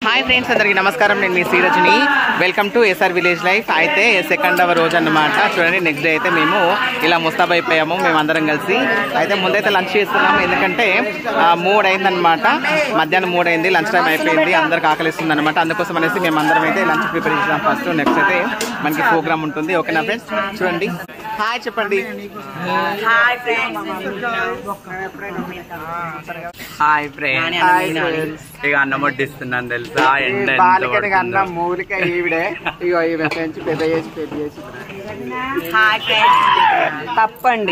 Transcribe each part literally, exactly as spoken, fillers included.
Hi friends, అందరికీ నమస్కారం. నేను మీ Srirajani. Welcome to SR village life. అయితే సెకండ్ అవర్ రోజు అన్నమాట. చూడండి, నెక్స్ట్ డే అయితే మేము ఇలా ముస్తాబ్ అయిపోయాము మేము అందరం కలిసి. అయితే ముందైతే లంచ్ చేస్తున్నాము, ఎందుకంటే మూడు అయిందనమాట. మధ్యాహ్నం మూడు అయింది, లంచ్ టైం అయిపోయింది, అందరికి ఆకలిస్తుంది అనమాట. అందుకోసం అనేసి మేము అందరం అయితే లంచ్ ప్రిపేర్ చేసాం ఫస్ట్. నెక్స్ట్ అయితే మనకి ప్రోగ్రామ్ ఉంటుంది. ఓకేనా ఫ్రెండ్స్? చూడండి, హాయ్ చెప్పండి. Hi friends, hi friends. ఇక అన్నం వడ్డిస్తున్నాను తెలుసా. ఎండ అన్నం మూలిక ఈవిడే ఇగో ఈ పెంచి పెద్ద చేసి పెద్ద చేసి హాయ్ ఫ్రెండ్స్. తప్పండి.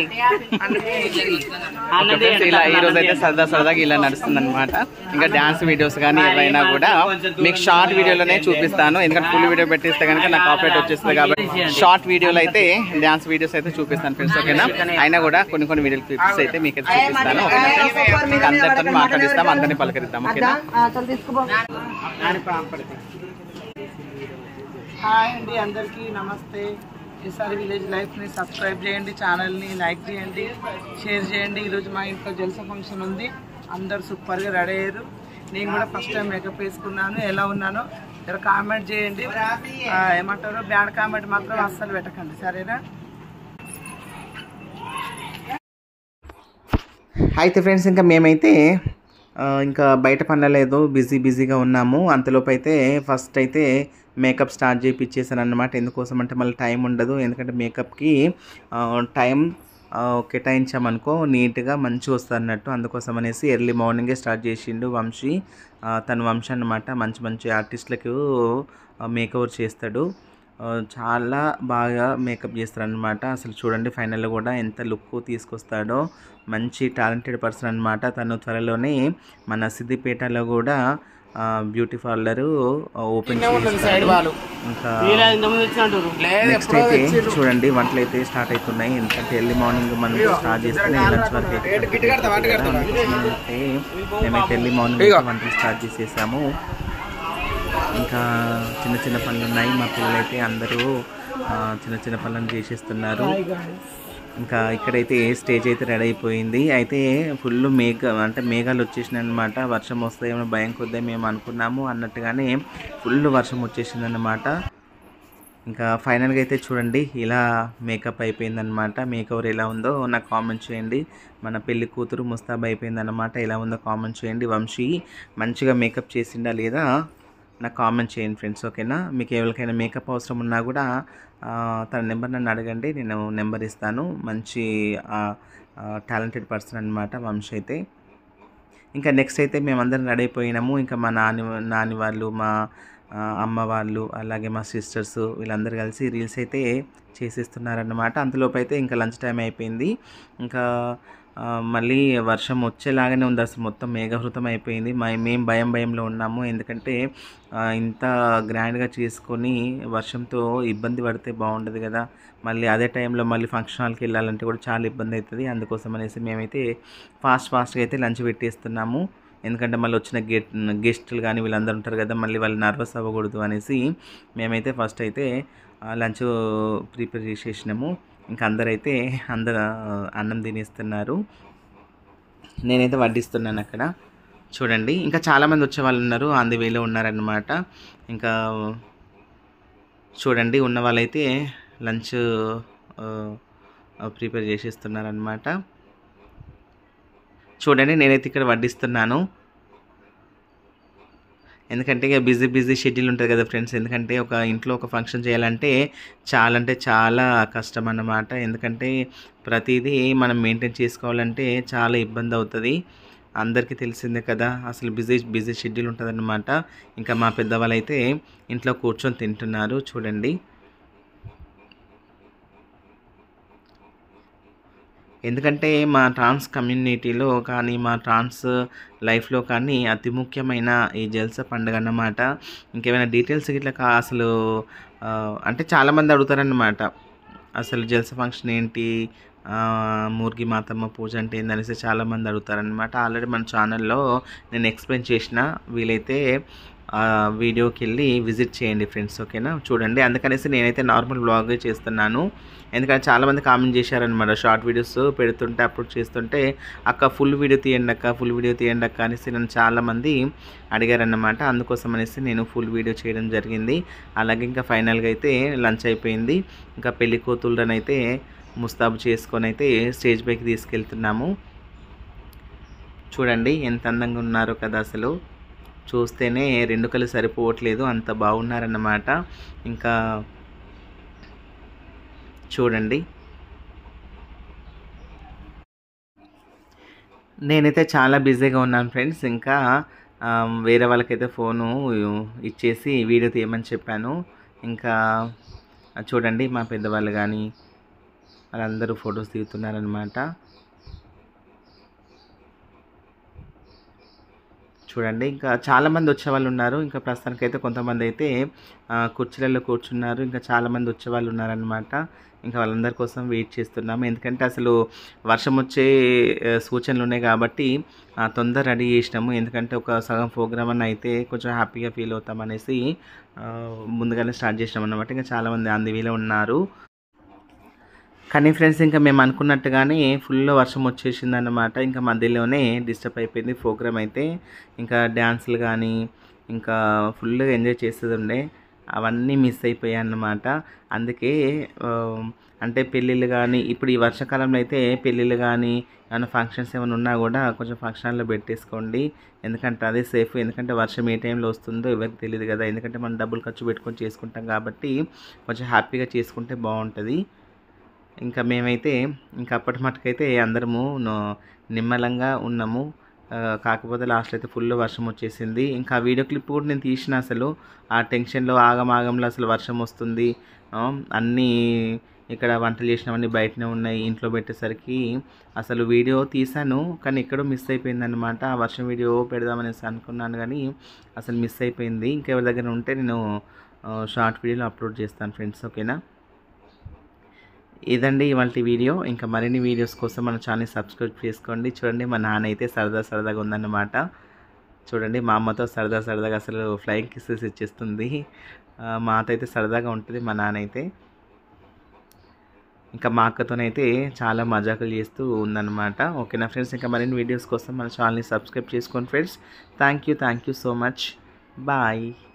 ఇలా ఈ రోజు అయితే సరదా సరదాగా ఇలా నడుస్తుంది అనమాట. ఇంకా డాన్స్ వీడియోస్ కానీ ఏవైనా కూడా మీకు షార్ట్ వీడియోలోనే చూపిస్తాను, ఎందుకంటే ఫుల్ వీడియో పెట్టిస్తే కనుక నాకు కాపీరైట్ వచ్చేస్తుంది. కాబట్టి షార్ట్ వీడియోలో అయితే డాన్స్ వీడియోస్ అయితే చూపిస్తాను ఫ్రెండ్స్. ఓకేనా? అయినా కూడా కొన్ని కొన్ని వీడియో క్లిప్స్ అయితే మీకు అయితే చూపిస్తాను. ఓకేనా ఫ్రెండ్స్? ఇంకా అందరితో మాట్లాడిస్తాం, అందరినీ పలకరిద్దాం. ఓకేనా? హాయ్ అండి, అందరికీ నమస్తే. ఎస్ఆర్ విలేజ్ లైఫ్ని సబ్స్క్రైబ్ చేయండి, ఛానల్ని లైక్ చేయండి, షేర్ చేయండి. ఈరోజు మా ఇంట్లో జల్సా ఫంక్షన్ ఉంది, అందరు సూపర్గా రెడీ అయ్యారు. నేను కూడా ఫస్ట్ టైం మేకప్ వేసుకున్నాను. ఎలా ఉన్నానో ఇక్కడ కామెంట్ చేయండి. ఏమంటారు, బ్యాడ్ కామెంట్ మాత్రం అస్సలు పెట్టకండి, సరేనా? అయితే ఫ్రెండ్స్, ఇంకా మేమైతే ఇంకా బయట పనలేదు, బిజీ బిజీగా ఉన్నాము. అంతలోపు అయితే ఫస్ట్ అయితే మేకప్ స్టార్ట్ చేయించేసాను అన్నమాట. ఎందుకోసం అంటే మళ్ళీ టైం ఉండదు, ఎందుకంటే మేకప్కి టైం కేటాయించామనుకో నీట్గా మంచిగా వస్తుంది అన్నట్టు. అందుకోసం అనేసి ఎర్లీ మార్నింగే స్టార్ట్ చేసిండు వంశీ. తను వంశీ అన్నమాట, మంచి మంచి ఆర్టిస్టులకు మేకవర్ చేస్తాడు. చాలా బాగా మేకప్ చేస్తారనమాట. అసలు చూడండి, ఫైనల్లో కూడా ఎంత లుక్ తీసుకొస్తాడో. మంచి టాలెంటెడ్ పర్సన్ అనమాట. తను త్వరలోనే మన సిద్దిపేటలో కూడా బ్యూటీ పార్లర్ ఓపెన్ చేస్తాడు. ఇంకా నెక్స్ట్ అయితే చూడండి, వంటలు అయితే స్టార్ట్ అవుతున్నాయి. ఎందుకంటే ఎర్లీ మార్నింగ్ మనం స్టార్ట్ చేసుకుని లంచ్ వరకు అయితే మేమైతే ఎర్లీ మార్నింగ్ వంటలు స్టార్ట్ చేసేసాము. ఇంకా చిన్న చిన్న పనులు ఉన్నాయి. మా పిల్లలైతే అందరూ చిన్న చిన్న పనులను చేసేస్తున్నారు. ఇంకా ఇక్కడైతే స్టేజ్ అయితే రెడీ అయిపోయింది. అయితే ఫుల్ మేఘ అంటే మేఘాలు వచ్చేసినాయి అనమాట. వర్షం వస్తాయేమో భయం కొద్దే మేము అనుకున్నాము, అన్నట్టుగానే ఫుల్ వర్షం వచ్చేసింది అనమాట. ఇంకా ఫైనల్గా అయితే చూడండి, ఇలా మేకప్ అయిపోయిందనమాట. మేకవర్ ఎలా ఉందో నాకు కామెంట్ చేయండి. మన పెళ్లి కూతురు ముస్తాబ్ అయిపోయిందనమాట. ఎలా ఉందో కామెంట్ చేయండి. వంశీ మంచిగా మేకప్ చేసిండా లేదా నాకు కామెంట్ చేయండి ఫ్రెండ్స్. ఓకేనా? మీకు ఎవరికైనా మేకప్ అవసరం ఉన్నా కూడా తన నెంబర్ నన్ను అడగండి, నేను నెంబర్ ఇస్తాను. మంచి టాలెంటెడ్ పర్సన్ అనమాట వంశీ అయితే. ఇంకా నెక్స్ట్ అయితే మేమందరం రెడీ అయిపోయినాము. ఇంకా మా నాని నాని వాళ్ళు, మా అమ్మ వాళ్ళు, అలాగే మా సిస్టర్స్ వీళ్ళందరూ కలిసి రీల్స్ అయితే చేసేస్తున్నారన్నమాట. అంతలోపు అయితే ఇంకా లంచ్ టైం అయిపోయింది. ఇంకా మళ్ళీ వర్షం వచ్చేలాగానే ఉంది. అసలు మొత్తం మేఘావృతం అయిపోయింది. మేము భయం భయంలో ఉన్నాము, ఎందుకంటే ఇంత గ్రాండ్గా చేసుకొని వర్షంతో ఇబ్బంది పడితే బాగుండదు కదా. మళ్ళీ అదే టైంలో మళ్ళీ ఫంక్షన్ హాల్కి వెళ్ళాలంటే కూడా చాలా ఇబ్బంది అవుతుంది. అందుకోసం అనేసి మేమైతే ఫాస్ట్ ఫాస్ట్గా అయితే లంచ్ పెట్టేస్తున్నాము. ఎందుకంటే మళ్ళీ వచ్చిన గెట్ గెస్టులు కానీ వీళ్ళందరూ ఉంటారు కదా, మళ్ళీ వాళ్ళు నర్వస్ అవ్వకూడదు అనేసి మేమైతే ఫస్ట్ అయితే లంచ్ ప్రిపేర్ చేసేసినాము. ఇంకా అందరైతే అందరు అన్నం తినేస్తున్నారు, నేనైతే వడ్డిస్తున్నాను అక్కడ. చూడండి, ఇంకా చాలామంది వచ్చే వాళ్ళు ఉన్నారు, ఆన్ ది వేలో ఉన్నారనమాట. ఇంకా చూడండి, ఉన్న వాళ్ళైతే లంచ్ ప్రిపేర్ చేసేస్తున్నారనమాట. చూడండి, నేనైతే ఇక్కడ వడ్డిస్తున్నాను, ఎందుకంటే ఇక బిజీ బిజీ షెడ్యూల్ ఉంటుంది కదా ఫ్రెండ్స్. ఎందుకంటే ఒక ఇంట్లో ఒక ఫంక్షన్ చేయాలంటే చాలా అంటే చాలా కష్టం అన్నమాట. ఎందుకంటే ప్రతిదీ మనం మెయింటైన్ చేసుకోవాలంటే చాలా ఇబ్బంది అవుతుంది. అందరికీ తెలిసిందే కదా, అసలు బిజీ బిజీ షెడ్యూల్ ఉంటుంది అన్నమాట. ఇంకా మా పెద్దవాళ్ళు అయితే ఇంట్లో కూర్చొని తింటున్నారు. చూడండి, ఎందుకంటే మా ట్రాన్స్ కమ్యూనిటీలో కానీ మా ట్రాన్స్ లైఫ్లో కానీ అతి ముఖ్యమైన ఈ జల్సా పండుగ అన్నమాట. ఇంకేమైనా డీటెయిల్స్ ఇట్లా కా అసలు అంటే చాలామంది అడుగుతారన్నమాట, అసలు జల్సా ఫంక్షన్ ఏంటి, మూర్గి మాతమ్మ పూజ అంటే ఏందనేసి చాలామంది అడుగుతారనమాట. ఆల్రెడీ మన ఛానల్లో నేను ఎక్స్ప్లెయిన్ చేసిన, వీలైతే ఆ వీడియోకి వెళ్ళి విజిట్ చేయండి ఫ్రెండ్స్, ఓకేనా. చూడండి, అందుకనేసి నేనైతే నార్మల్ వ్లాగ్ చేస్తున్నాను. ఎందుకంటే చాలామంది కామెంట్ చేశారనమాట, షార్ట్ వీడియోస్ పెడుతుంటే అప్లోడ్ చేస్తుంటే అక్క ఫుల్ వీడియో తీయండి అక్క ఫుల్ వీడియో తీయండి అక్క అనేసి నన్ను చాలామంది అడిగారన్నమాట. అందుకోసం అనేసి నేను ఫుల్ వీడియో చేయడం జరిగింది. అలాగే ఇంకా ఫైనల్గా అయితే లంచ్ అయిపోయింది. ఇంకా పెళ్లి కూతుళ్ళని అయితే ముస్తాబు చేసుకొని అయితే స్టేజ్ పైకి తీసుకెళ్తున్నాము. చూడండి ఎంత అందంగా ఉన్నారో కదా, అసలు చూస్తేనే రెండు కళ్ళు సరిపోవట్లేదు, అంత బాగున్నారన్నమాట. ఇంకా చూడండి, నేనైతే చాలా బిజీగా ఉన్నాను ఫ్రెండ్స్. ఇంకా వేరే వాళ్ళకైతే ఫోను ఇచ్చేసి వీడియో తీయమని చెప్పాను. ఇంకా చూడండి, మా పెద్దవాళ్ళు కానీ వాళ్ళందరూ ఫొటోస్ దిగుతున్నారనమాట. చూడండి, ఇంకా చాలామంది వచ్చేవాళ్ళు ఉన్నారు. ఇంకా ప్రస్తుతానికైతే కొంతమంది అయితే కుర్చీలలో కూర్చున్నారు. ఇంకా చాలామంది వచ్చేవాళ్ళు ఉన్నారనమాట. ఇంకా వాళ్ళందరి కోసం వెయిట్ చేస్తున్నాము. ఎందుకంటే అసలు వర్షం వచ్చే సూచనలు ఉన్నాయి కాబట్టి తొందర రెడీ చేసినాము. ఎందుకంటే ఒక సగం ప్రోగ్రామ్ అన్న అయితే కొంచెం హ్యాపీగా ఫీల్ అవుతాం అనేసి ముందుగానే స్టార్ట్ చేసినాం అన్నమాట. ఇంకా చాలామంది ఆన్ ది వేలో ఉన్నారు. కానీ ఫ్రెండ్స్, ఇంకా మేము అనుకున్నట్టుగానే ఫుల్ వర్షం వచ్చేసింది అన్నమాట. ఇంకా మధ్యలోనే డిస్టర్బ్ అయిపోయింది ప్రోగ్రామ్ అయితే. ఇంకా డ్యాన్సులు కానీ ఇంకా ఫుల్గా ఎంజాయ్ చేసేది ఉండే, అవన్నీ మిస్ అయిపోయాయి అన్నమాట. అందుకే అంటే పెళ్ళిళ్ళు కానీ ఇప్పుడు ఈ వర్షాకాలంలో అయితే పెళ్ళిళ్ళు కానీ ఏమైనా ఫంక్షన్స్ ఏమైనా ఉన్నా కూడా కొంచెం ఫంక్షన్ హాల్లో పెట్టేసుకోండి. ఎందుకంటే అదే సేఫ్. ఎందుకంటే వర్షం ఏ టైంలో వస్తుందో ఎవరికి తెలియదు కదా. ఎందుకంటే మనం డబ్బులు ఖర్చు పెట్టుకొని చేసుకుంటాం కాబట్టి కొంచెం హ్యాపీగా చేసుకుంటే బాగుంటుంది. ఇంకా మేమైతే ఇంకా అప్పటి మటుకైతే అందరము నిమ్మలంగా ఉన్నాము. కాకపోతే లాస్ట్ అయితే ఫుల్ వర్షం వచ్చేసింది. ఇంకా ఆ వీడియో క్లిప్ కూడా నేను తీసిన, అసలు ఆ టెన్షన్లో ఆగమాగంలో అసలు వర్షం వస్తుంది, అన్నీ ఇక్కడ వంటలు చేసినవన్నీ బయటనే ఉన్నాయి, ఇంట్లో పెట్టేసరికి అసలు వీడియో తీసాను కానీ ఎక్కడో మిస్ అయిపోయింది అనమాట. ఆ వర్షం వీడియో పెడదామనేసి అనుకున్నాను కానీ అసలు మిస్ అయిపోయింది. ఇంకెవరి దగ్గర ఉంటే నేను షార్ట్ వీడియోలో అప్లోడ్ చేస్తాను ఫ్రెండ్స్, ఓకేనా. ఇదండి ఇవాళ వీడియో. ఇంకా మరిన్ని వీడియోస్ కోసం మన ఛానల్ సబ్స్క్రైబ్ చేసుకోండి. చూడండి, మా నాన్న అయితే సరదా సరదాగా ఉందన్నమాట. చూడండి, మా అమ్మతో సరదా సరదాగా అసలు ఫ్లయింగ్ కిస్సెస్ ఇచ్చేస్తుంది. మా అత్త అయితే సరదాగా ఉంటుంది, మా నాన్న అయితే ఇంకా మా అక్కతోనైతే చాలా మజాకులు చేస్తూ ఉందన్నమాట. ఓకేనా ఫ్రెండ్స్, ఇంకా మరిన్ని వీడియోస్ కోసం మన ఛానల్ని సబ్స్క్రైబ్ చేసుకోండి friends. Thank you thank you so much. Bye.